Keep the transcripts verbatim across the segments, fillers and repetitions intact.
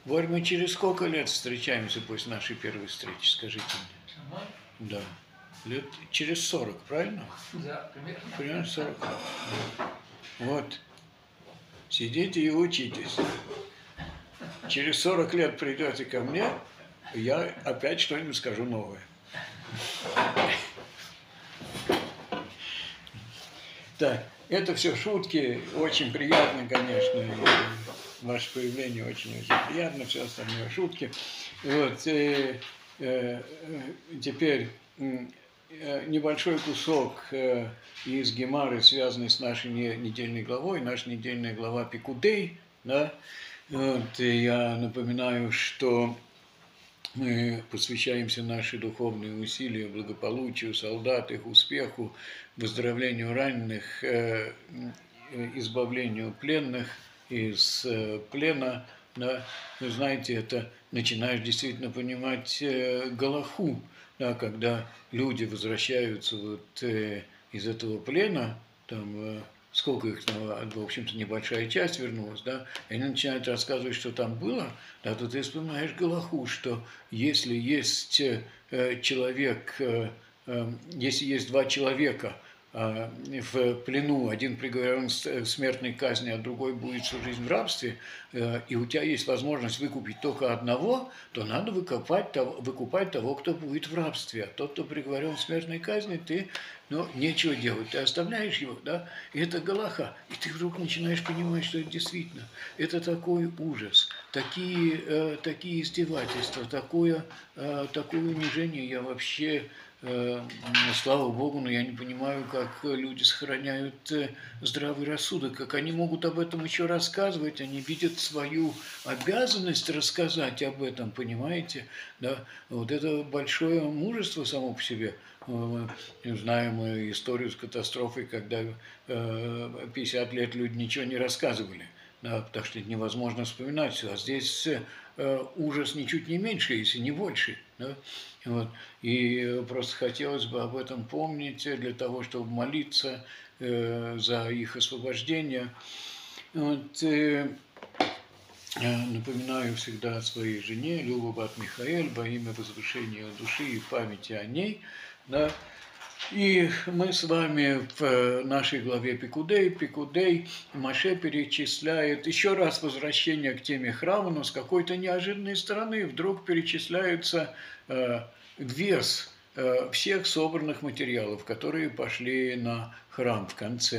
Борь, мы через сколько лет встречаемся после нашей первой встречи, скажите мне? Ага. Да. Лет через сорок, правильно? Да, примерно. Примерно сорок лет. Вот. Сидите и учитесь. Через сорок лет придете ко мне, я опять что-нибудь скажу новое. Так, это все шутки, очень приятно, конечно, и ваше появление очень-очень приятно, все остальное шутки. Вот, и, э, теперь э, небольшой кусок э, из Гемары, связанный с нашей недельной главой, наша недельная глава Пикудей, да, вот, и я напоминаю, что мы посвящаемся наши духовные усилия благополучию солдат, их успеху, выздоровлению раненых, избавлению пленных из плена. Да. Вы знаете, это начинаешь действительно понимать галаху, да, когда люди возвращаются вот из этого плена, там, сколько их, в общем-то, небольшая часть вернулась, да, и они начинают рассказывать, что там было, да, то ты вспоминаешь галаху, что если есть э, человек, э, э, если есть два человека э, в плену, один приговорен к смертной казни, а другой будет всю жизнь в рабстве, э, и у тебя есть возможность выкупить только одного, то надо выкупать того, выкупать того, кто будет в рабстве, а тот, кто приговорен к смертной казни, ты, ну, нечего делать, ты оставляешь его, да, и это галаха, и ты вдруг начинаешь понимать, что это действительно, это такой ужас, такие, э, такие издевательства, такое, э, такое унижение, я вообще, э, слава Богу, но я не понимаю, как люди сохраняют э, здравый рассудок, как они могут об этом еще рассказывать, они видят свою обязанность рассказать об этом, понимаете, да, вот это большое мужество само по себе. Мы знаем историю с катастрофой, когда пятьдесят лет люди ничего не рассказывали, да, потому что это невозможно вспоминать все. А здесь ужас ничуть не меньше, если не больше. Да? Вот. И просто хотелось бы об этом помнить для того, чтобы молиться за их освобождение. Вот. Напоминаю всегда о своей жене, Люба бат Михаэль, во имя возвышения души и памяти о ней. Да. И мы с вами в нашей главе Пикудей, Пикудей, Моше перечисляет еще раз возвращение к теме храма, но с какой-то неожиданной стороны вдруг перечисляется э, вес э, всех собранных материалов, которые пошли на храм в конце.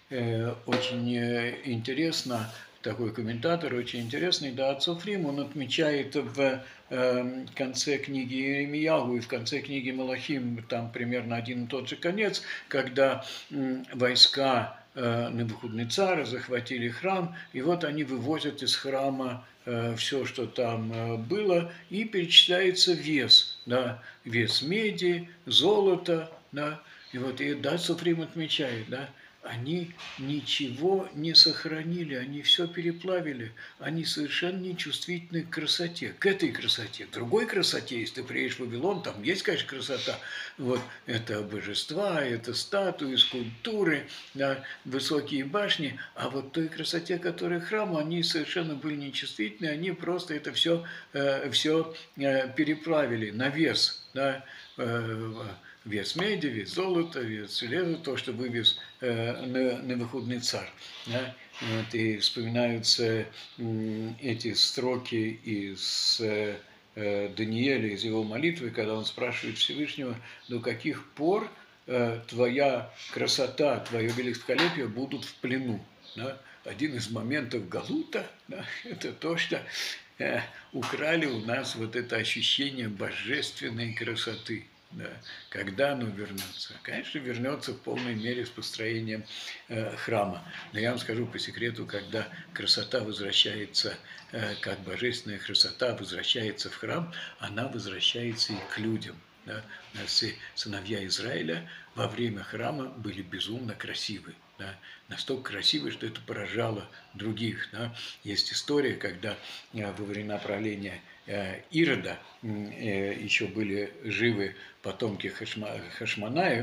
Э, очень интересно. Такой комментатор, очень интересный, да, Цофрим, он отмечает в э, конце книги Иеремияху и в конце книги Малахим, там примерно один и тот же конец, когда э, войска э, Навуходоносора захватили храм, и вот они вывозят из храма э, все, что там э, было, и перечисляется вес, да, вес меди, золота, да, и вот, и да, Цофрим отмечает, да, они ничего не сохранили, они все переплавили, они совершенно не чувствительны к красоте, к этой красоте, к другой красоте, если ты приедешь в Вавилон, там есть, конечно, красота, вот, это божества, это статуи, скульптуры, да, высокие башни, а вот той красоте, которая храм, они совершенно были нечувствительны, они просто это все, э, все э, переплавили на вес, да, э, вес меди, вес золота, вес железа, то, что вывез э, Навуходоносор. Да? Вот, и вспоминаются э, эти строки из э, Даниэля, из его молитвы, когда он спрашивает Всевышнего, до каких пор э, твоя красота, твое великолепие будут в плену. Да? Один из моментов галута, да, это то, что э, украли у нас вот это ощущение божественной красоты. Да. Когда оно вернется? Конечно, вернется в полной мере с построением э, храма. Но я вам скажу по секрету, когда красота возвращается, э, как божественная красота возвращается в храм, она возвращается и к людям. Да. Все сыновья Израиля во время храма были безумно красивы. Да, настолько красивы, что это поражало других. Да. Есть история, когда э, во времена правления э, Ирода э, еще были живы потомки Хашма, Хашманаев,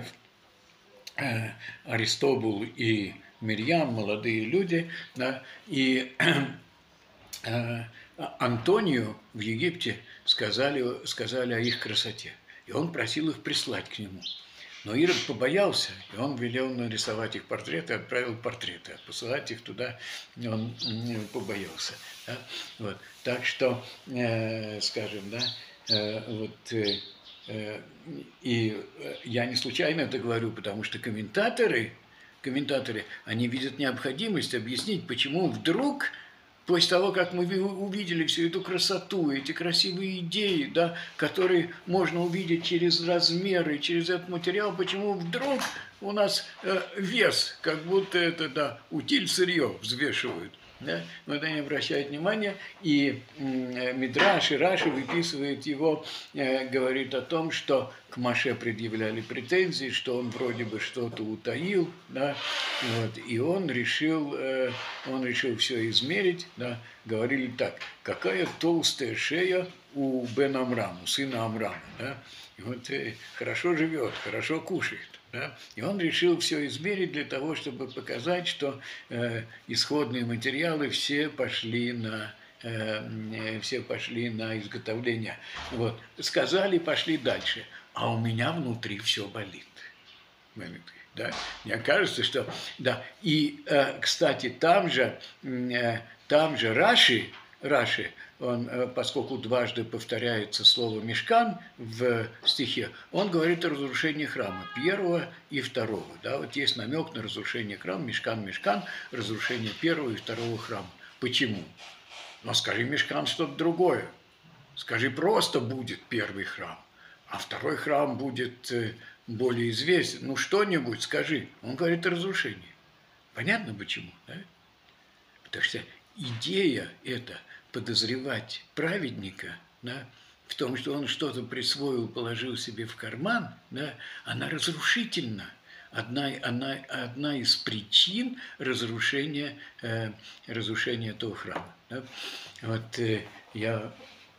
э, Аристобул и Мирьям, молодые люди, да, и э, Антонию в Египте сказали, сказали о их красоте. И он просил их прислать к нему. Но Ирод побоялся, и он велел нарисовать их портреты, отправил портреты. А посылать их туда он побоялся. Да? Вот. Так что, э, скажем, да, э, вот, э, э, и я не случайно это говорю, потому что комментаторы, комментаторы, они видят необходимость объяснить, почему вдруг... После того, как мы увидели всю эту красоту, эти красивые идеи, да, которые можно увидеть через размеры, через этот материал, почему вдруг у нас э, вес, как будто это, да, утиль сырье взвешивают. Да? Вот они обращают внимание, и э, Мидраш, и Раши выписывает его, э, говорит о том, что к Моше предъявляли претензии, что он вроде бы что-то утаил, да? Вот, и он решил, э, он решил все измерить, да? Говорили так: какая толстая шея у Бен Амрама, сына Амрама, да? И вот э, хорошо живет, хорошо кушает. Да? И он решил все измерить для того, чтобы показать, что э, исходные материалы все пошли на, э, все пошли на изготовление. Вот. Сказали, пошли дальше. А у меня внутри все болит. Да? Мне кажется, что... Да. И, э, кстати, там же, э, там же Раши, Раши, он, поскольку дважды повторяется слово «мишкан» в стихе, он говорит о разрушении храма, первого и второго. Да? Вот есть намек на разрушение храма, мишкан, мишкан, разрушение первого и второго храма. Почему? Но скажи мишкан что-то другое. Скажи, просто будет первый храм, а второй храм будет более известен. Ну, что-нибудь скажи. Он говорит о разрушении. Понятно почему? Да? Потому что идея эта, подозревать праведника, да, в том, что он что-то присвоил, положил себе в карман, да, она разрушительна. Одна, она, одна из причин разрушения, э, разрушения этого храма. Да. Вот э, я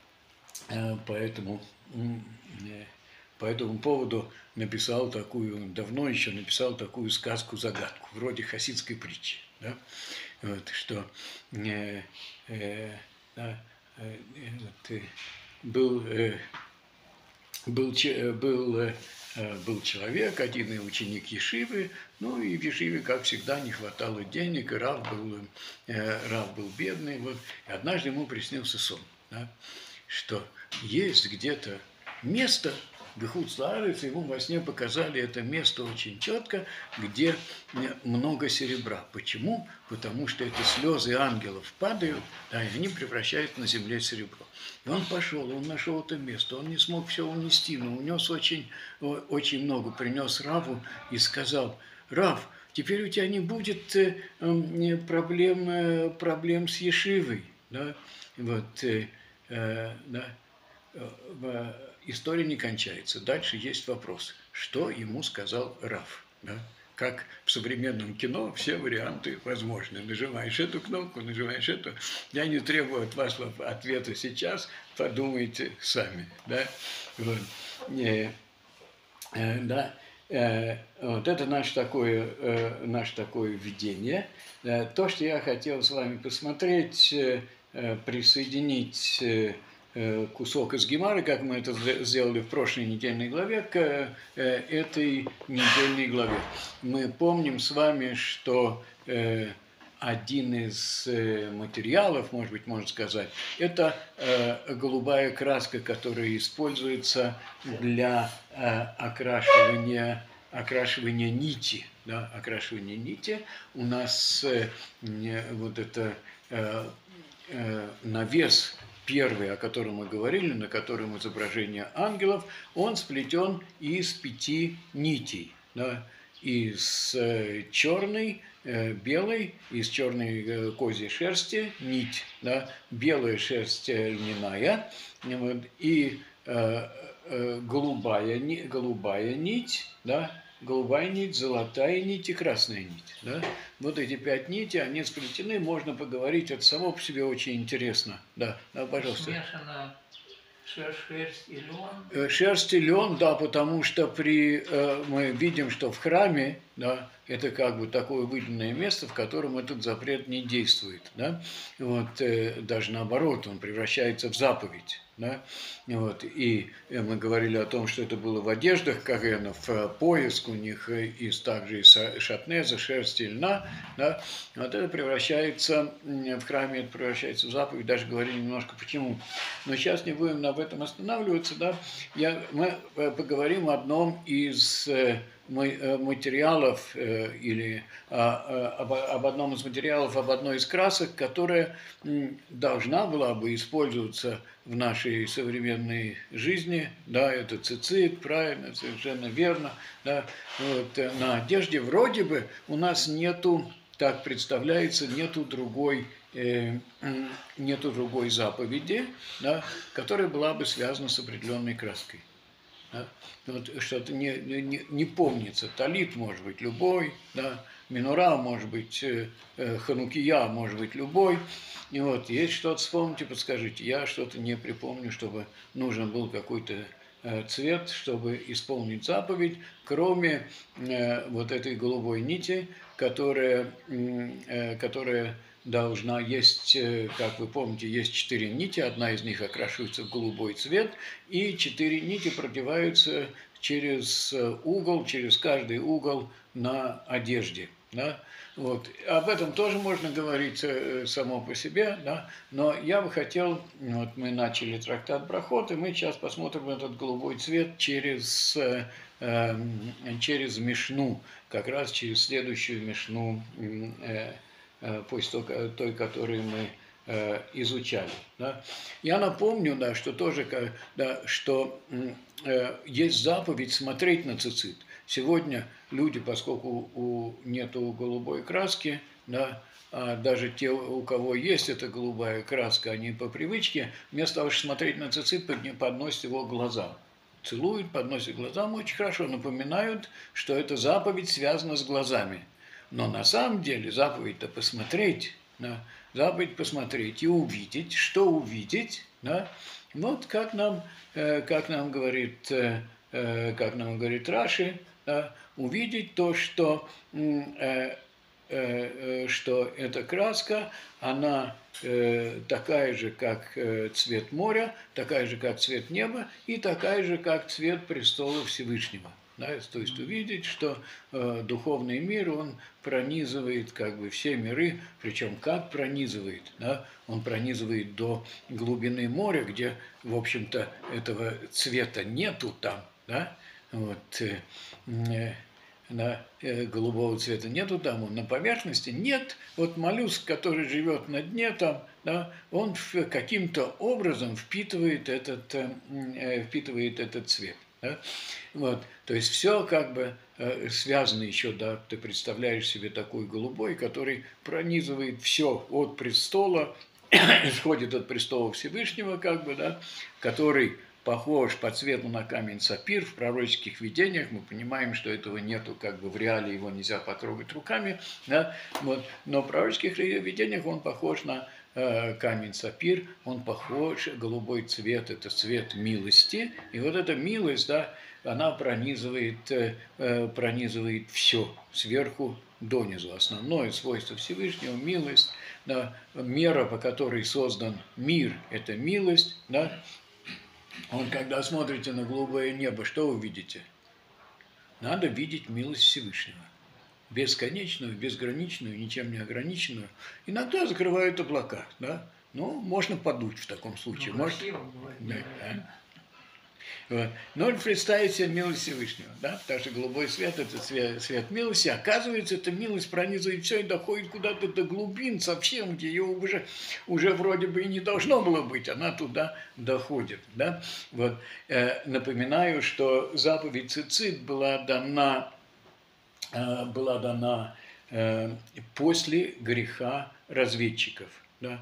э, поэтому, э, по этому поводу написал такую, давно еще написал такую сказку-загадку, вроде хасидской притчи. Да. Вот, что э, э, да, э, вот, э, был, э, был, был, э, был человек, один ученик Ешивы, ну и в Ешиве, как всегда, не хватало денег, и Рав был, э, Рав был бедный. Вот, и однажды ему приснился сон, да, что есть где-то место, Бехуц-Лаарец, ему во сне показали это место очень четко, где много серебра. Почему? Потому что это слезы ангелов падают, да, и они превращают на земле серебро. И он пошел, он нашел это место, он не смог все унести, но унес очень, очень много, принес Раву и сказал: Рав, теперь у тебя не будет проблем, проблем с Ешивой. Да? Вот, да. История не кончается. Дальше есть вопрос, что ему сказал Рав. Да? Как в современном кино все варианты возможны. Нажимаешь эту кнопку, нажимаешь эту. Я не требую от вас ответа сейчас, подумайте сами. Да? Вот. И, э, да. Э, вот это наше такое, э, наше такое введение. Э, то, что я хотел с вами посмотреть, э, присоединить... Э, кусок из Гемары, как мы это сделали в прошлой недельной главе, к этой недельной главе. Мы помним с вами, что один из материалов, может быть, можно сказать, это голубая краска, которая используется для окрашивания, окрашивания нити. Да, окрашивание нити. У нас вот это навес первый, о котором мы говорили, на котором изображение ангелов, он сплетен из пяти нитей. Да, из черной, белой, из черной козьей шерсти нить, да, белая шерсть льняная, и голубая, голубая нить, да, голубая нить, золотая нить и красная нить. Да? Вот эти пять нитей, они сплетены, можно поговорить, это само по себе очень интересно. Да, да, пожалуйста. Смешано Шерсть и лен. Э, Шерсть и лен, да, потому что при, э, мы видим, что в храме, да, это как бы такое выделенное место, в котором этот запрет не действует, да, вот, э, даже наоборот, он превращается в заповедь, да, вот, и э, мы говорили о том, что это было в одеждах Коэнов, э, пояс у них э, из также из ша- шатнеза, шерсти и льна, да, вот это превращается, м, в храме это превращается в заповедь, даже говорили немножко почему. Но сейчас не будем об этом останавливаться, да, я, мы э, поговорим о одном из э, ма- э, материалов э, или а, а, об, об одном из материалов, об одной из красок, которая м, должна была бы использоваться в нашей современной жизни, да, это цицит, правильно, совершенно верно, да, вот, э, на одежде вроде бы у нас нету, так представляется, нету другой, э, м, нету другой заповеди, да, которая была бы связана с определенной краской. Да? Вот что-то не, не, не помнится. Талит может быть любой, да? Минура может быть, э, э, ханукия может быть любой. И вот, есть что-то, вспомните, подскажите. Я что-то не припомню, чтобы нужен был какой-то э, цвет, чтобы исполнить заповедь, кроме э, вот этой голубой нити, которая, э, которая должна есть, э, как вы помните, есть четыре нити, одна из них окрашивается в голубой цвет, и четыре нити продеваются через угол, через каждый угол на одежде. Да? Вот. Об этом тоже можно говорить э, само по себе, да? Но я бы хотел, вот мы начали трактат Брахот, и мы сейчас посмотрим этот голубой цвет через, э, э, через Мишну, как раз через следующую Мишну, э, э, после той, той, которую мы э, изучали. Да? Я напомню, да, что тоже, да, что э, есть заповедь смотреть на цицит. Сегодня люди, поскольку у, нету голубой краски, да, а даже те, у кого есть эта голубая краска, они по привычке, вместо того, чтобы смотреть на цицит, подносят его к глазам. Целуют, подносят к глазам, очень хорошо напоминают, что эта заповедь связана с глазами. Но на самом деле заповедь-то посмотреть, да, заповедь посмотреть и увидеть, что увидеть, да, вот как нам, э, как нам говорит, э, э, как нам говорит Раши, да, увидеть то, что, э, э, что эта краска, она э, такая же, как э, цвет моря, такая же, как цвет неба, и такая же, как цвет престола Всевышнего. Да, то есть увидеть, что э, духовный мир, он пронизывает как бы все миры, причем как пронизывает, да, он пронизывает до глубины моря, где, в общем-то, этого цвета нету там, да, вот, э, э, на, э, голубого цвета нету там, он на поверхности нет, вот моллюск, который живет на дне там, да, он каким-то образом впитывает этот, э, впитывает этот цвет. Да? Вот. То есть все как бы э, связано еще, да, ты представляешь себе такой голубой, который пронизывает все от престола, исходит от престола Всевышнего, как бы, да, который похож по цвету на камень сапфир. В пророческих видениях мы понимаем, что этого нету, как бы в реале его нельзя потрогать руками, да, вот. Но в пророческих видениях он похож на э, камень сапфир, он похож, голубой цвет, это цвет милости, и вот эта милость, да, она пронизывает, э, пронизывает все сверху донизу. Основное свойство Всевышнего – милость, да, мера, по которой создан мир – это милость, да. Вот когда смотрите на голубое небо, что вы видите? Надо видеть милость Всевышнего. Бесконечную, безграничную, ничем не ограниченную. Иногда закрывают облака, да? Ну, можно подуть в таком случае. Ну, Может, красиво бывает. да, да. Вот. Но представить себе милость Всевышнего, да? Потому что голубой свет – это свет, свет милости. Оказывается, эта милость пронизывает все и доходит куда-то до глубин совсем, где ее уже, уже вроде бы и не должно было быть. Она туда доходит, да? Вот. Э, напоминаю, что заповедь цицит была дана, э, была дана э, после греха разведчиков, да?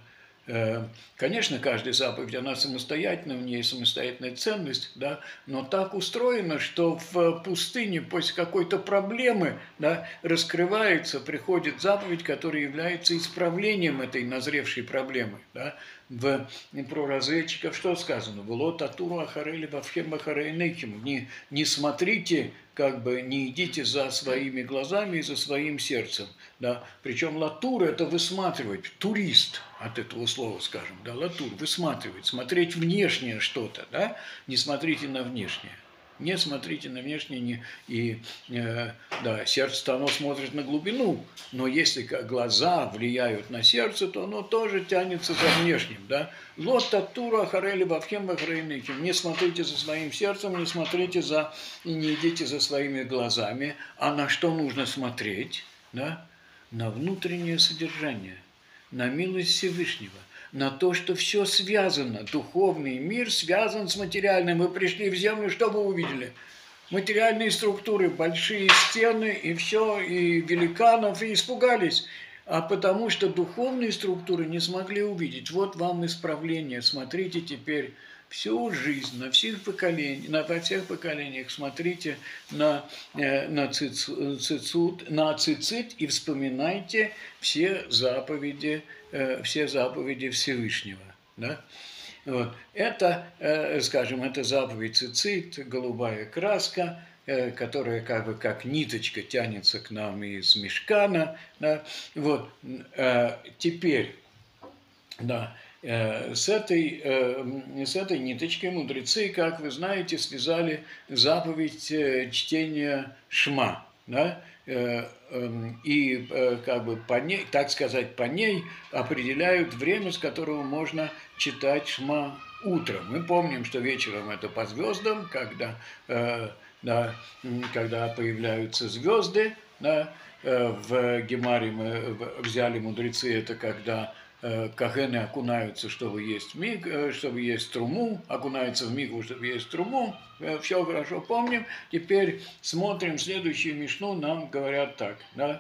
Конечно, каждая заповедь, она самостоятельна, в ней самостоятельная ценность, да, но так устроено, что в пустыне после какой-то проблемы, да, раскрывается, приходит заповедь, которая является исправлением этой назревшей проблемы. Да. В, про разведчиков что сказано? «Влот атуру ахарели вавхем ахарейнеким». Не, не смотрите, как бы не идите за своими глазами и за своим сердцем. Да. Причем латур – это высматривать, турист от этого слова, скажем, да, латур, высматривать, смотреть внешнее что-то, да, не смотрите на внешнее. Не смотрите на внешнее, не, и э, да, сердце-то оно смотрит на глубину, но если глаза влияют на сердце, то оно тоже тянется за внешним, да. Лот татура харели бавхем бахрейныким. Не смотрите за своим сердцем, не смотрите за, и не идите за своими глазами, а на что нужно смотреть, да? На внутреннее содержание, на милость Всевышнего, на то, что все связано. Духовный мир связан с материальным. Мы пришли в землю, что вы увидели? Материальные структуры, большие стены, и все, и великанов, и испугались. А потому что духовные структуры не смогли увидеть. Вот вам исправление. Смотрите теперь всю жизнь, на всех поколениях, на, во всех поколениях смотрите на, на, цицит, на цицит и вспоминайте все заповеди, все заповеди Всевышнего. Да? Вот. Это, скажем, это заповедь цицит, голубая краска, которая как бы как ниточка тянется к нам из мишкана. Да? Вот. Теперь, да, с этой, с этой ниточкой мудрецы, как вы знаете, связали заповедь чтения Шма. Да? И как бы по ней, так сказать, по ней определяют время, с которого можно читать Шма утром. Мы помним, что вечером это по звездам, когда, да, когда появляются звезды. Да, в Гемаре мы взяли мудрецы, это когда кахены окунаются, чтобы есть миг, чтобы есть труму, окунаются в мигу, чтобы есть труму. Все хорошо помним. Теперь смотрим следующую мишну, нам говорят так. Да?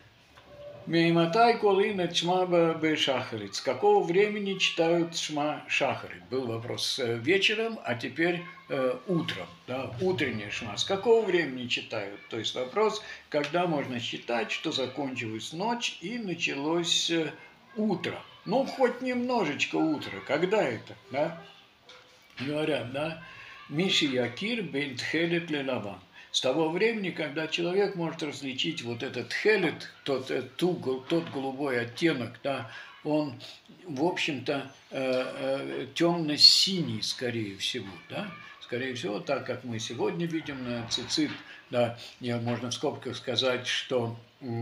Мейматай колина чма бешахарит. С какого времени читают шма шахарит? Был вопрос вечером, а теперь э, утром. Да? Утренняя шма. С какого времени читают? То есть вопрос, когда можно считать, что закончилась ночь и началось утро. Ну, хоть немножечко утро. Когда это? Да? Говорят, да? Миши Якир бен тхелет лелаван. С того времени, когда человек может различить вот этот хелет, тот, ту, тот голубой оттенок, да, он, в общем-то, э, э, темно-синий, скорее всего, да? Скорее всего, так как мы сегодня видим на цицит, да, можно в скобках сказать, что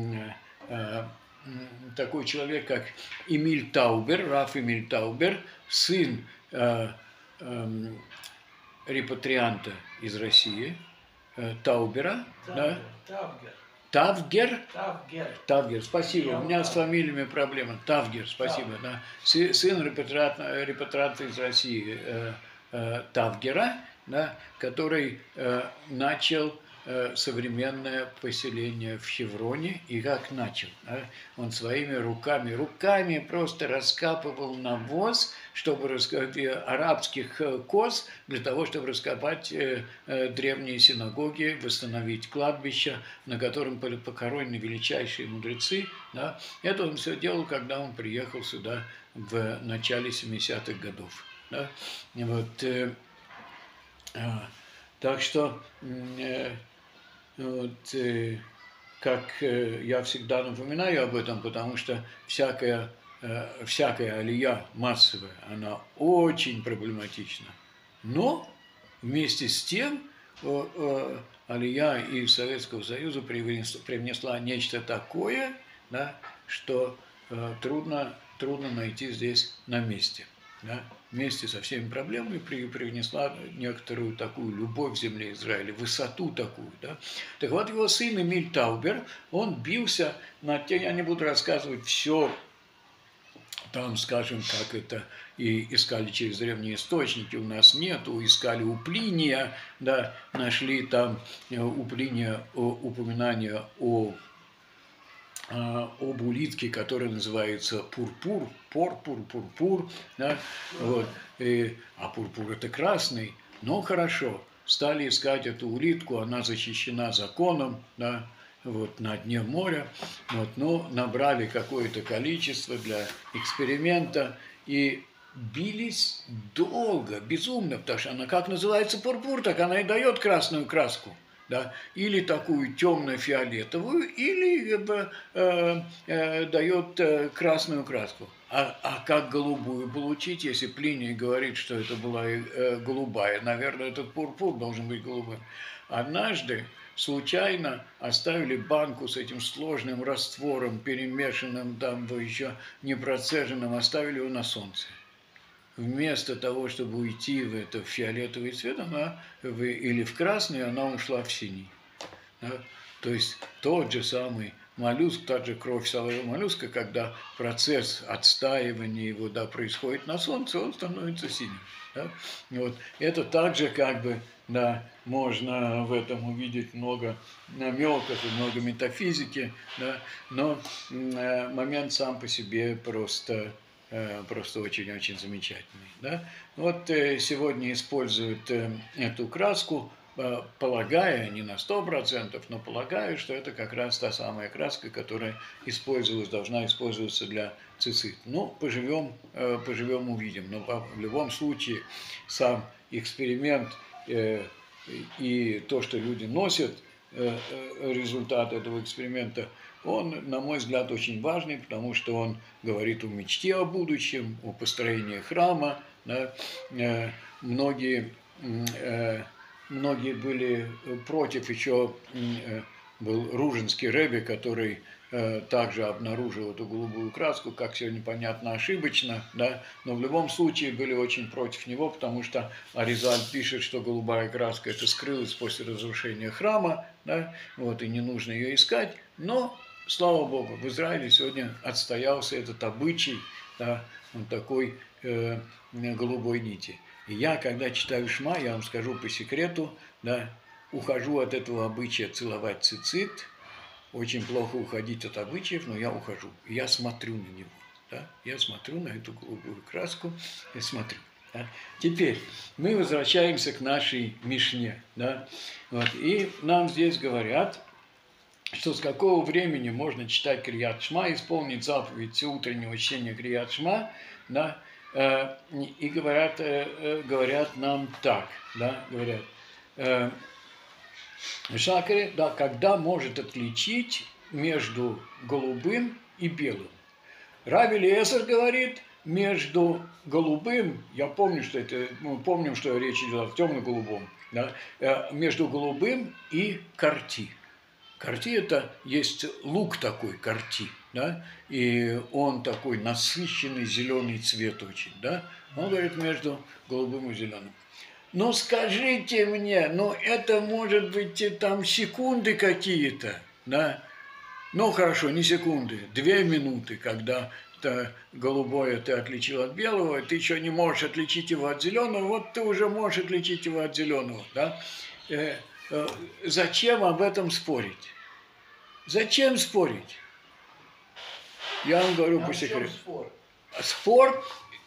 э, такой человек, как Эмиль Таубер, Раф Эмиль Таубер, сын э, э, репатрианта из России, э, Таубера, Тавгер, да? Тавгер. Тавгер? Тавгер. Тавгер, спасибо. Я У меня упал. с фамилиями проблема. Тавгер, спасибо. Да. Сын репатрианта, репатрианта из России э, э, Тавгера, да, который э, начал современное поселение в Хевроне, и как начал. Да? Он своими руками, руками просто раскапывал навоз, чтобы раскопать арабских коз, для того, чтобы раскопать древние синагоги, восстановить кладбища, на котором были похоронены величайшие мудрецы. Да? Это он все делал, когда он приехал сюда в начале семидесятых годов. Да? Вот, э, э, так что э, Вот, э, как э, я всегда напоминаю об этом, потому что всякая, э, всякая алия массовая, она очень проблематична. Но вместе с тем э, э, алия из Советского Союза привнесла, привнесла нечто такое, да, что э, трудно, трудно найти здесь на месте. Да, вместе со всеми проблемами привнесла некоторую такую любовь в земле Израиля, высоту такую. Да. Так вот, его сын Эмиль Таубер, он бился над тем, я не буду рассказывать все, там, скажем, как это, и искали через древние источники, у нас нету, искали у Плиния, да, нашли там у Плиния упоминание о об улитке, которая называется пурпур, порпур, пурпур, да, вот, и, а пурпур это красный, но хорошо, стали искать эту улитку, она защищена законом, да, вот, на дне моря, вот, но набрали какое-то количество для эксперимента и бились долго, безумно, потому что она как называется пурпур, так она и дает красную краску. Да, или такую темно-фиолетовую, или э, э, дает э, красную краску. А, а как голубую получить, если Плиний говорит, что это была э, голубая? Наверное, этот пурпур должен быть голубым. Однажды случайно оставили банку с этим сложным раствором, перемешанным, там еще не процеженным, оставили его на солнце. Вместо того, чтобы уйти в это в фиолетовый цвет, она в, или в красный, она ушла в синий. Да? То есть тот же самый моллюск, та же кровь салового моллюска, когда процесс отстаивания его, да, происходит на солнце, он становится синим. Да? Вот. Это также как бы, да, можно в этом увидеть много намеков и много метафизики, да? Но э, момент сам по себе просто... просто очень-очень замечательный. Да? Вот сегодня используют эту краску, полагая, не на сто процентов, но полагая, что это как раз та самая краска, которая использовалась, должна использоваться для цицит. Ну, поживем, поживем, увидим. Но в любом случае сам эксперимент и то, что люди носят, результат этого эксперимента, он, на мой взгляд, очень важный, потому что он говорит о мечте о будущем, о построении храма. Да. Многие, многие были против, еще был Ружинский ребе, который также обнаружил эту голубую краску, как сегодня понятно, ошибочно, да, но в любом случае были очень против него, потому что Аризаль пишет, что голубая краска это скрылась после разрушения храма, да, вот, и не нужно ее искать, но, слава Богу, в Израиле сегодня отстоялся этот обычай, да, вот такой э, голубой нити. И я, когда читаю Шма, я вам скажу по секрету, да, ухожу от этого обычая целовать цицит. Очень плохо уходить от обычаев, но я ухожу. Я смотрю на него. Да? Я смотрю на эту голубую краску и смотрю. Да? Теперь мы возвращаемся к нашей Мишне. Да? Вот. И нам здесь говорят, что с какого времени можно читать Крият Шма, исполнить заповедь всеутреннего чтения Крият Шма. Да? И говорят, говорят нам так. Да? Говорят, Шакаре, да, когда может отличить между голубым и белым. Рав Элиэзер говорит, между голубым, я помню, что это, мы помним, что речь идет о темно-голубом, да, между голубым и карти. Карти это есть лук такой, карти, да, и он такой насыщенный зеленый цвет очень, да. Он говорит между голубым и зеленым. Ну скажите мне, ну это может быть там секунды какие-то, да? Ну хорошо, не секунды, две минуты, когда -то голубое ты отличил от белого, ты еще не можешь отличить его от зеленого, вот ты уже можешь отличить его от зеленого, да? Э, э, зачем об этом спорить? Зачем спорить? Я вам говорю по секрету. Спор? Спор.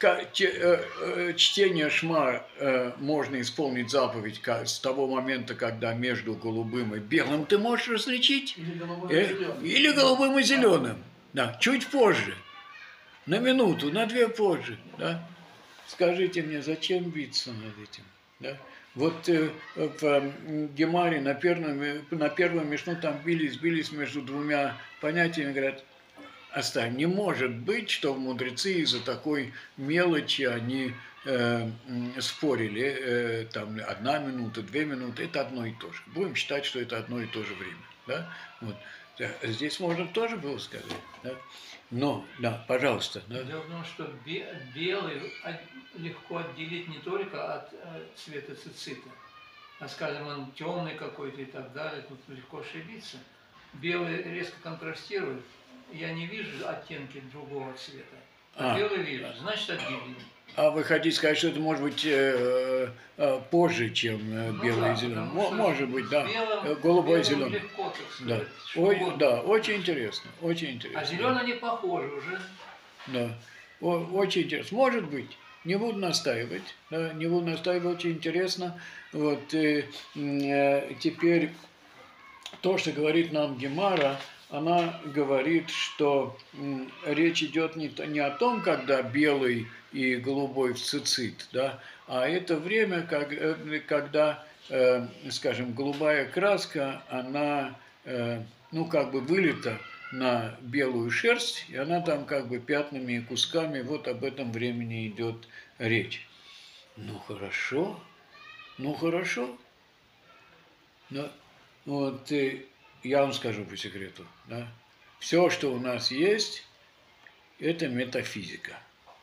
Чтение Шма можно исполнить заповедь с того момента, когда между голубым и белым ты можешь различить. Или голубым и зеленым. Или голубым и зеленым. Да, чуть позже. На минуту, на две позже. Да. Скажите мне, зачем биться над этим? Да. Вот в Гемаре на первом, на первом Мишну там бились, бились между двумя понятиями, говорят, оставим. Не может быть, что мудрецы из-за такой мелочи они э, спорили. Э, там одна минута, две минуты, это одно и то же. Будем считать, что это одно и то же время. Да? Вот. Здесь можно тоже было сказать. Да? Но, да, пожалуйста. Да. Дело в том, что белый легко отделить не только от цвета цицита, а, скажем, он темный какой-то и так далее, тут легко ошибиться. Белый резко контрастирует. Я не вижу оттенки другого цвета. А, а белый вижу, значит отделим. А вы хотите сказать, что это может быть э, э, позже, чем э, Ну белый и да, зеленый? потому Мо- что Может быть, с да. белым, Э, с Голубой и белым зеленый. легко, так Да. сказать, что Ой, угодно. да, очень интересно, очень интересно. А зеленый не похож уже. Да. О- очень интересно. Может быть. Не буду настаивать. Да, не буду настаивать, очень интересно. Вот, э, м, э, теперь то, что говорит нам Гемара, она говорит, что м, речь идет не, то- не о том, когда белый и голубой в цицит, да, а это время, как, э, когда, э, скажем, голубая краска, она, э, ну, как бы вылита на белую шерсть, и она там как бы пятнами и кусками, вот об этом времени идет речь. Ну, хорошо, ну, хорошо. Но вот э, я вам скажу по секрету, да, все, что у нас есть, это метафизика.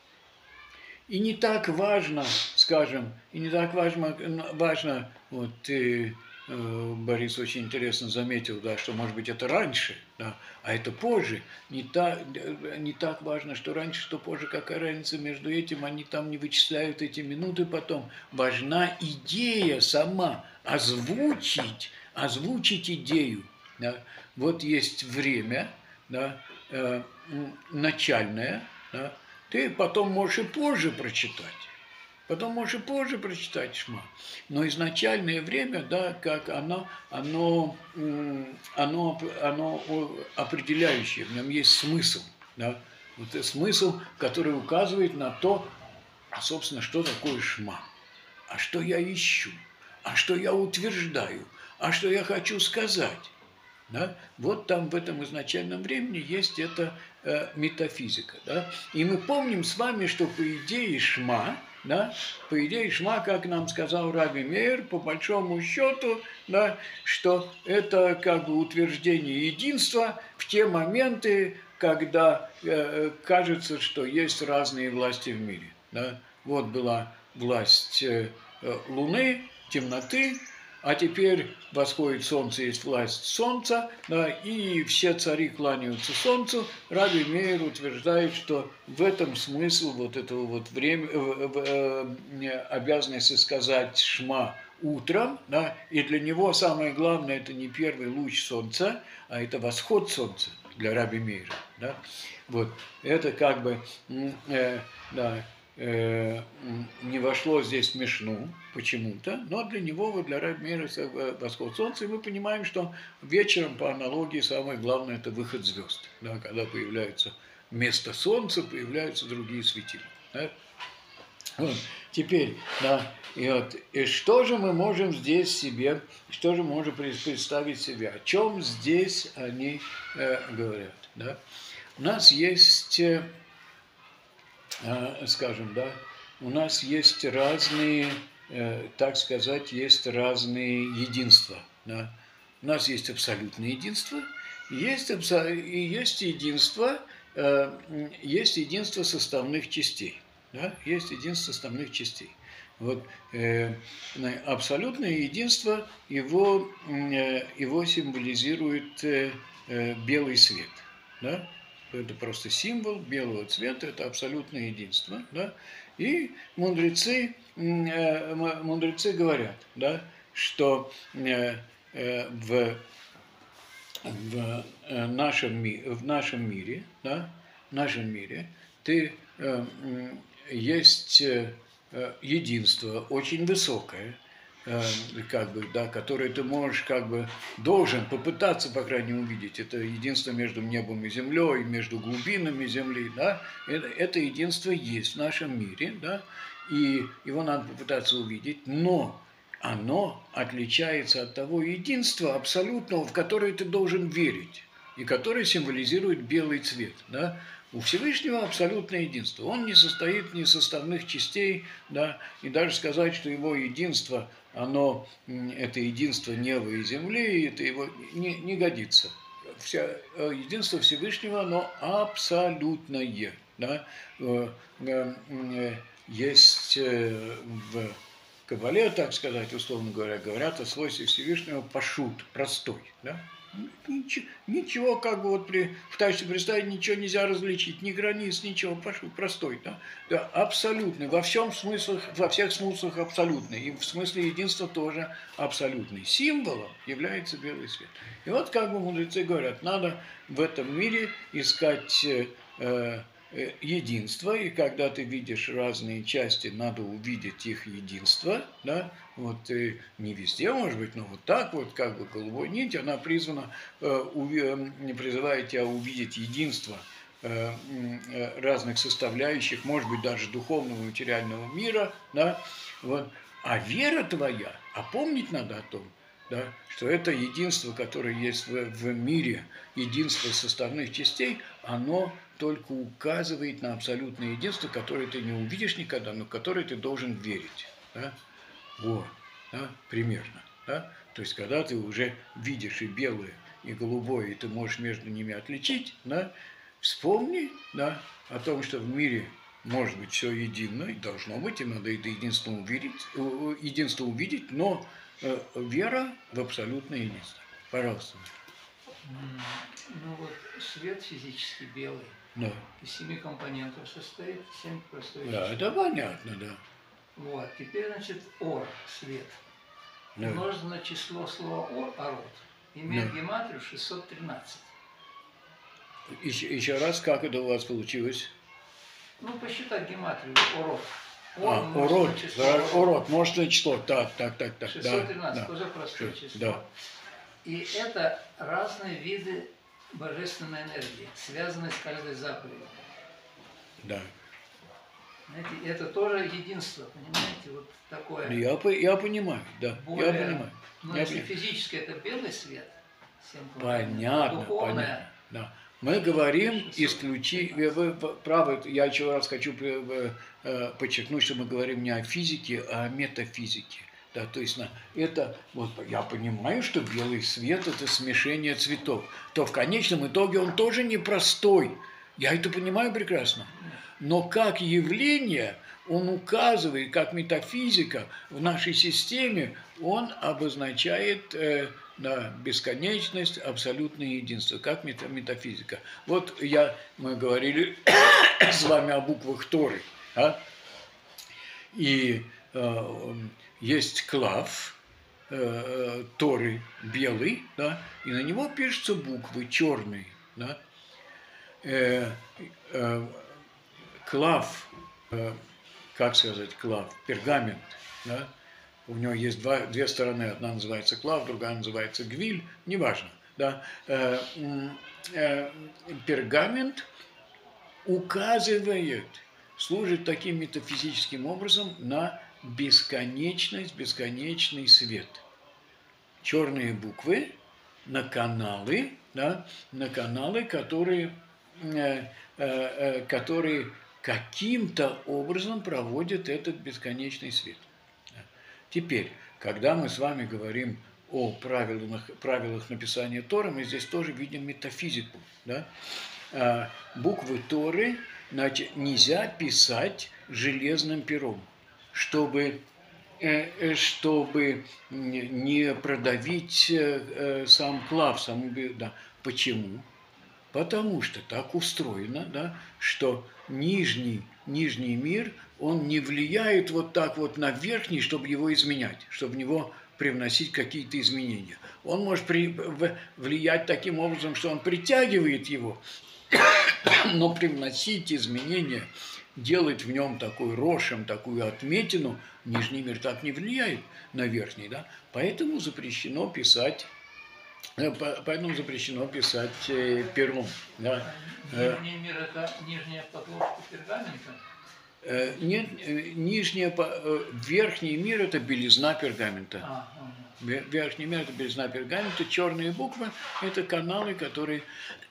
И не так важно, скажем, и не так важно, важно вот э, э, Борис очень интересно заметил, да, что, может быть, это раньше, да, а это позже. Не, та, э, не так важно, что раньше, что позже, какая разница между этим, они там не вычисляют эти минуты потом. Важна идея сама, озвучить, озвучить идею. Да. Вот есть время, да, э, начальное, да, ты потом можешь и позже прочитать. Потом можешь и позже прочитать Шма. Но изначальное время, да, как оно, оно, оно, оно определяющее, в нем есть смысл. Да. Вот это смысл, который указывает на то, а, собственно, что такое Шма. А что я ищу? А что я утверждаю? А что я хочу сказать? Да? Вот там в этом изначальном времени есть эта э, метафизика. Да? И мы помним с вами, что по идее Шма, да, по идее Шма, как нам сказал Раби Меир, по большому счету, да, что это как бы утверждение единства в те моменты, когда э, кажется, что есть разные власти в мире. Да? Вот была власть э, Луны, темноты, а теперь восходит солнце, есть власть солнца, да, и все цари кланяются солнцу. Раби Меир утверждает, что в этом смысл вот этого вот время, э, э, обязанности сказать Шма утром, да, и для него самое главное это не первый луч солнца, а это восход солнца для Раби Меира. Да. Вот, это как бы, э, да, не вошло здесь в Мишну почему-то, но для него, вот для Раби Меира, восход солнца, и мы понимаем, что вечером, по аналогии, самое главное – это выход звезд. Да, когда появляются вместо солнца, появляются другие светила. Да? Вот. Теперь, да, и вот, и что же мы можем здесь себе, что же мы можем представить себе, о чем здесь они э, говорят. Да? У нас есть... Э, скажем, да, у нас есть разные, так сказать, есть разные единства. Да. У нас есть абсолютное единство, есть, и есть единство, есть единство составных частей. Да, есть единство составных частей. Вот э, абсолютное единство, его, э, его символизирует э, э, белый свет. Да? Это просто символ белого цвета, это абсолютное единство. Да? И мудрецы, э, мудрецы говорят, да, что э, э, в, в, нашем, в нашем мире, да, в нашем мире ты, э, есть э, единство очень высокое, как бы, да, которое ты можешь, как бы, должен попытаться, по крайней мере, увидеть. Это единство между небом и землей, между глубинами земли, да, это, это единство есть в нашем мире, да, и его надо попытаться увидеть, но оно отличается от того единства абсолютного, в которое ты должен верить, и которое символизирует белый цвет, да. У Всевышнего абсолютное единство. Он не состоит ни из составных частей, да, и даже сказать, что его единство, оно, это единство неба и земли, это его не, не годится. Вся, единство Всевышнего, оно абсолютное. Да. Есть в Кабале, так сказать, условно говоря, говорят о свойстве Всевышнего пашут, простой. Да. Ничего, ничего, как бы вот при, пытаешься представить, ничего нельзя различить, ни границ, ничего, простой, да, да, абсолютный, во всем смыслах, во всех смыслах абсолютный, и в смысле единства тоже абсолютный. Символом является белый свет. И вот как бы мудрецы говорят, надо в этом мире искать э, э, единство, и когда ты видишь разные части, надо увидеть их единство, да, вот э, не везде, может быть, но вот так вот, как бы голубой нить, она призвана, э, уви, призывает тебя увидеть единство э, э, разных составляющих, может быть, даже духовного и материального мира, да, вот. А вера твоя, а помнить надо о том, да, что это единство, которое есть в, в мире, единство составных частей, оно только указывает на абсолютное единство, которое ты не увидишь никогда, но в которое ты должен верить. Да? Вот, да, примерно. Да? То есть, когда ты уже видишь и белое, и голубое, и ты можешь между ними отличить, да, вспомни, да, о том, что в мире может быть все едино, и должно быть, и надо это единство увидеть, единство увидеть, но э, вера в абсолютное единство. Пожалуйста. Ну вот свет физически белый, да. из семи компонентов состоит, семь простой. Да, числа. Это понятно, да. Вот, теперь, значит, ор, свет, да. Умножено на число слова ор, орот, имеет да. Гематрию шестьсот тринадцать. Еще, еще раз, как это у вас получилось? Ну, посчитать гематрию, орот. Ор, а, урод, да, урод, множественное число, так, так, так, так. шестьсот тринадцать, да, тоже простое число. Да. И это разные виды божественной энергии, связанные с каждой заповедью. Да. Знаете, это тоже единство, понимаете, вот такое. Я, я понимаю, да, более, я понимаю. Но я если понимаю. физически это белый свет, понятно, духовное, понятно, да. Мы говорим исключительно, вы правы, я еще раз хочу подчеркнуть, что мы говорим не о физике, а о метафизике. Да, то есть это, вот я понимаю, что белый свет – это смешение цветов, то в конечном итоге он тоже непростой. Я это понимаю прекрасно. Но как явление он указывает, как метафизика в нашей системе, он обозначает э, да, бесконечность, абсолютное единство, как метафизика. Вот я, мы говорили с вами о буквах Торы. А? И э, есть клав э, Торы белый, да, и на него пишутся буквы черные. Да. Э, э, клав, э, как сказать, клав, пергамент, да, у него есть два, две стороны, одна называется клав, другая называется гвиль, неважно, да, э, э, пергамент указывает, служит таким метафизическим образом на бесконечность, бесконечный свет. Черные буквы на каналы, да, на каналы, которые, э, э, которые каким-то образом проводят этот бесконечный свет. Теперь, когда мы с вами говорим о правилах, правилах написания Торы, мы здесь тоже видим метафизику. Да? А, буквы Торы, значит, нельзя писать железным пером, чтобы, э, чтобы не продавить э, сам клав. Саму, да. Почему? Потому что так устроено, да, что нижний, нижний мир, он не влияет вот так вот на верхний, чтобы его изменять, чтобы в него привносить какие-то изменения. Он может при, влиять таким образом, что он притягивает его, но привносить изменения, делать в нем такой рошем, такую отметину, нижний мир так не влияет на верхний. Да? Поэтому запрещено писать Поэтому запрещено писать э, пером. Да. Нижний мир – это нижняя подложка пергамента? Э, нет, э, нижняя, э, верхний мир – это белизна пергамента. А, ага. Верхний мир – это белизна пергамента. Черные буквы – это каналы, которые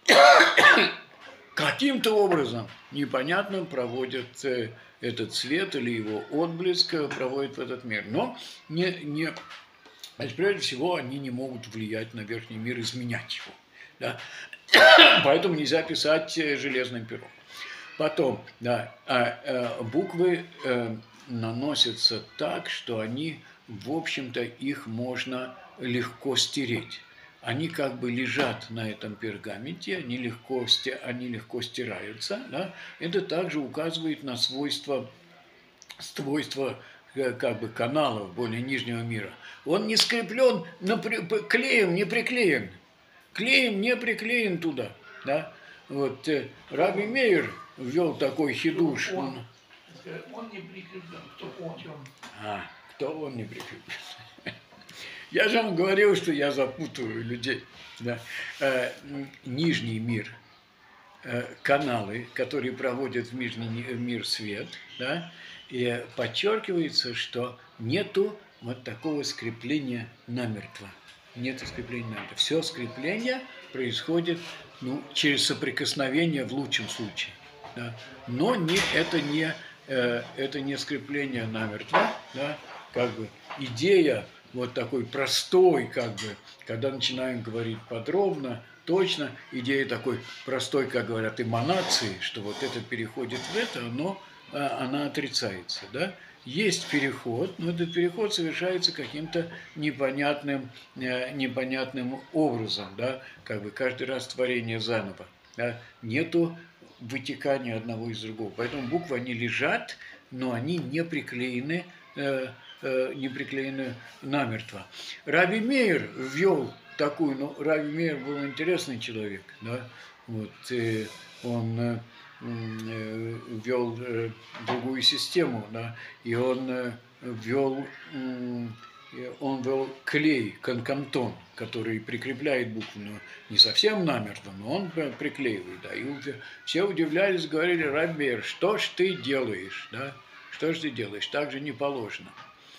каким-то образом непонятным проводят э, этот свет или его отблеск, проводят в этот мир. Но не... не Значит, прежде всего, они не могут влиять на верхний мир, изменять его. Да? Поэтому нельзя писать железным пером. Потом, да, а, а, буквы а, наносятся так, что они, в общем-то, их можно легко стереть. они как бы лежат на этом пергаменте, они легко, они легко стираются. Да? Это также указывает на свойства, свойства как бы каналов более нижнего мира. Он не скреплен, клеем не приклеен. Клеем не приклеен туда. Да? Вот, э, Раби Меир ввел такой хидуш. Он, он не прикреплен, кто он? А, кто он не прикреплен? Я же вам говорил, что я запутываю людей. Да? Э, нижний мир, э, каналы, которые проводят в нижний мир свет, да? И подчеркивается, что нету вот такого скрепления намертво. Нету скрепления намертво. Все скрепление происходит, ну, через соприкосновение в лучшем случае. Да? Но не, это, не, э, это не скрепление намертво. Да? Как бы идея вот такой простой, как бы, когда начинаем говорить подробно, точно, идея такой простой, как говорят, эманации, что вот это переходит в это, но она отрицается. Да? Есть переход, но этот переход совершается каким-то непонятным, непонятным образом. Да? Как бы каждый раз творение заново. Да? Нету вытекания одного из другого. Поэтому буквы, они лежат, но они не приклеены, не приклеены намертво. Раби Меир ввел такую, ну, Раби Меир был интересный человек, да, вот, он ввел другую систему, да, и он ввел, он ввел клей, канкантон, который прикрепляет букву, но не совсем намертво, но он приклеивает, да, и все удивлялись, говорили: Раби Меир, что ж ты делаешь, да, что ж ты делаешь, так же не положено.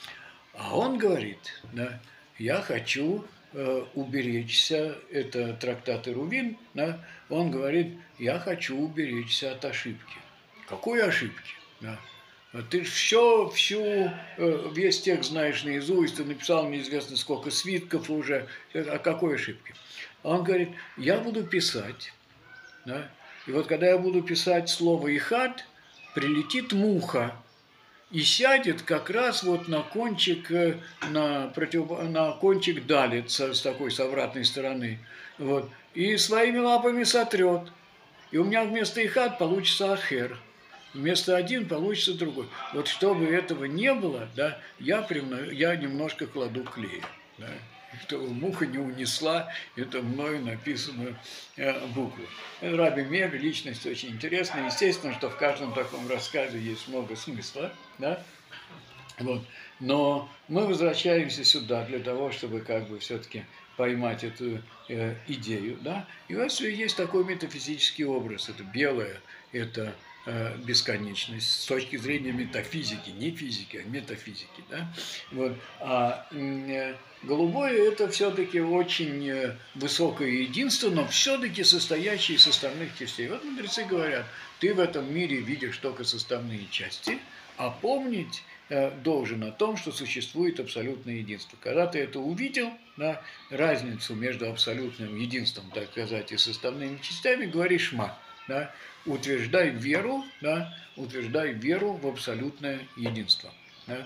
А он говорит, да, я хочу э, уберечься, это трактат Эрувин, да, он говорит, я хочу уберечься от ошибки. Какой ошибки? Да? Ты все, всю, э, весь текст знаешь наизусть, ты написал неизвестно сколько свитков уже, о какой ошибке? Он говорит, я буду писать, да, и вот когда я буду писать слово «ихад», прилетит муха, и сядет как раз вот на кончик, на, против, на кончик далица с такой, с обратной стороны. Вот, и своими лапами сотрет. И у меня вместо ихад получится ахер. Вместо один получится другой. Вот чтобы этого не было, да, я, примно, я немножко кладу клея. Да, чтобы муха не унесла эту мною написанную э, букву. Раби Меир, личность очень интересная. Естественно, что в каждом таком рассказе есть много смысла. Да? Вот. Но мы возвращаемся сюда для того, чтобы как бы все-таки поймать эту э, идею. Да? И у вас есть такой метафизический образ. Это белое, это э, бесконечность с точки зрения метафизики, не физики, а метафизики. Да? Вот. А э, голубое – это все-таки очень высокое единство, но все-таки состоящее из составных частей. Вот мудрецы говорят, ты в этом мире видишь только составные части, а помнить э, должен о том, что существует абсолютное единство. Когда ты это увидел, да, разницу между абсолютным единством, так сказать, и составными частями, говоришь «шма». Да, утверждай веру, да, утверждай веру в абсолютное единство. Да.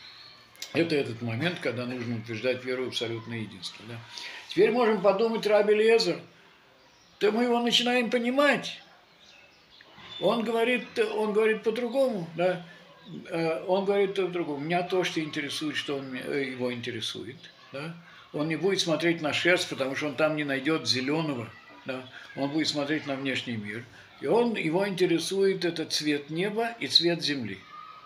Это этот момент, когда нужно утверждать веру в абсолютное единство. Да. Теперь можем подумать, Раби Элиэзер, то мы его начинаем понимать. Он говорит, он говорит по-другому, да. Он говорит по-другому. Меня то, что интересует, что он, его интересует. Да. Он не будет смотреть на шерсть, потому что он там не найдет зеленого. Да. Он будет смотреть на внешний мир. И он, его интересует этот цвет неба и цвет земли.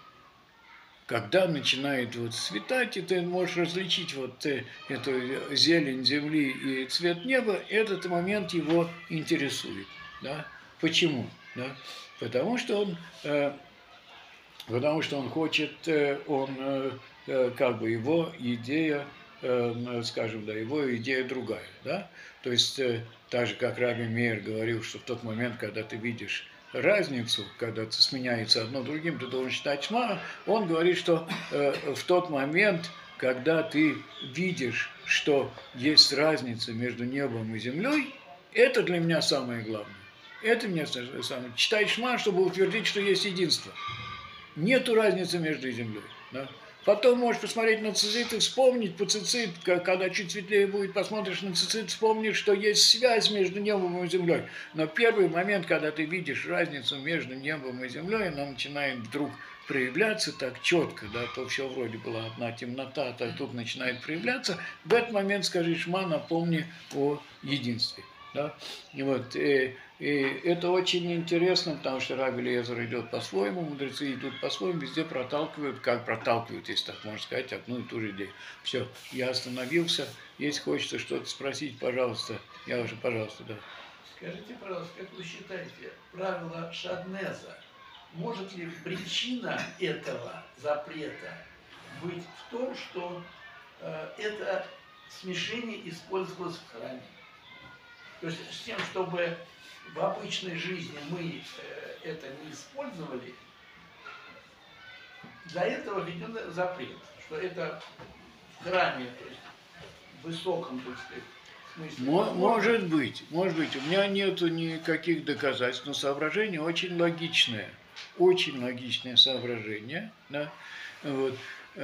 Когда начинает вот светать, и ты можешь различить вот эту зелень земли и цвет неба, этот момент его интересует. Да? Почему? Да? Потому что он, э, потому что он хочет, э, он э, как бы его идея, э, скажем, да, его идея другая, да? То есть э, так же, как Раби Меир говорил, что в тот момент, когда ты видишь разницу, когда сменяется одно другим, ты должен читать шма, он говорит, что э, в тот момент, когда ты видишь, что есть разница между небом и землей, это для меня самое главное. Это мне самое. Читай шма, чтобы утвердить, что есть единство. Нету разницы между землей. Да? Потом можешь посмотреть на цицит и вспомнить по цицит, когда чуть светлее будет, посмотришь на цицит, вспомнишь, что есть связь между небом и землей. Но первый момент, когда ты видишь разницу между небом и землей, она начинает вдруг проявляться так четко, да, то все вроде была одна темнота, а тут начинает проявляться, в этот момент скажи шма, напомни о единстве. Да? И, вот, и, и это очень интересно, потому что Раби Элиэзер идет по-своему, мудрецы идут по-своему, везде проталкивают, как проталкивают, если так можно сказать, одну и ту же идею. Все, я остановился, если хочется что-то спросить, пожалуйста, я уже, пожалуйста, да. Скажите, пожалуйста, как вы считаете, правило Шаднеза, может ли причина этого запрета быть в том, что э, это смешение использовалось в храме? То есть с тем, чтобы в обычной жизни мы э, это не использовали, для этого введен запрет, что это в храме, то есть в высоком, так сказать, смысле. Может быть, может быть. У меня нету никаких доказательств, но соображение очень логичное. Очень логичное соображение. Да? Вот.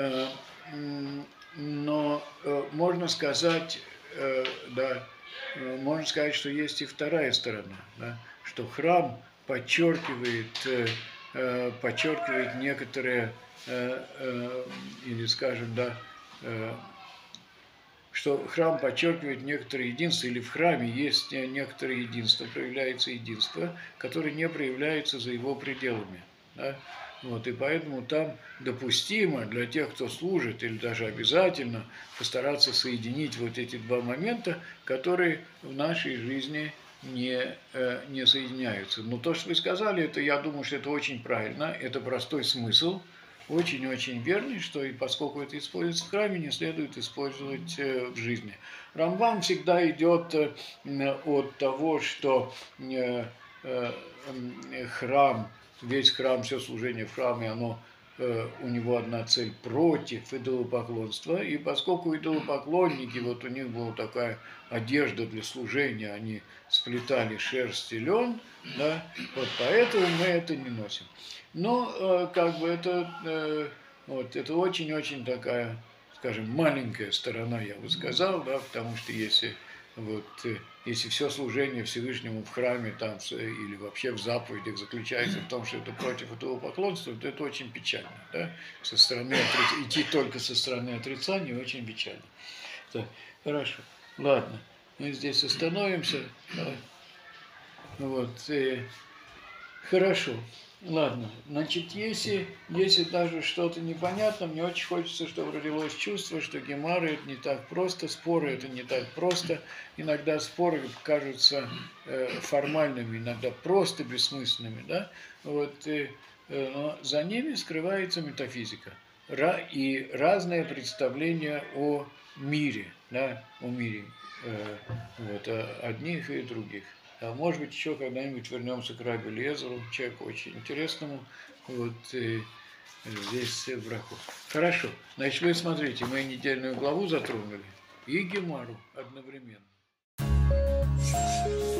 Но можно сказать, да, можно сказать, что есть и вторая сторона, да? Что храм подчеркивает, подчеркивает некоторые, или скажем, да, что храм подчеркивает некоторое единство, или в храме есть некоторое единство, проявляется единство, которое не проявляется за его пределами. Да? Вот, и поэтому там допустимо для тех, кто служит, или даже обязательно постараться соединить вот эти два момента, которые в нашей жизни не, не соединяются. Но то, что вы сказали, это, я думаю, что это очень правильно, это простой смысл, очень-очень верный, что и поскольку это используется в храме, не следует использовать в жизни. Рамбам всегда идет от того, что храм, весь храм, все служение в храме, оно, у него одна цель против идолопоклонства. И поскольку идолопоклонники, вот у них была такая одежда для служения, они сплетали шерсть и лен, да, вот поэтому мы это не носим. Но как бы это, вот, это очень-очень такая, скажем, маленькая сторона, я бы сказал, да, потому что если, вот, если все служение Всевышнему в храме там, или вообще в заповедях заключается в том, что это против этого поклонства, то это очень печально. Да? Со стороны отриц... Идти только со стороны отрицания очень печально. Так, хорошо, ладно, мы здесь остановимся. Да? Вот, и... Хорошо. Ладно, значит, если, если даже что-то непонятно, мне очень хочется, чтобы родилось чувство, что гемара это не так просто, споры это не так просто. Иногда споры кажутся э, формальными, иногда просто бессмысленными, да? Вот, э, э, но за ними скрывается метафизика Ра, и разное представление о мире, да, о мире, э, вот, одних и других. А может быть, еще когда-нибудь вернемся к Раби Элиэзеру, человеку очень интересному, вот э, здесь в Браху. Хорошо, значит, вы смотрите, мы недельную главу затронули и гемару одновременно.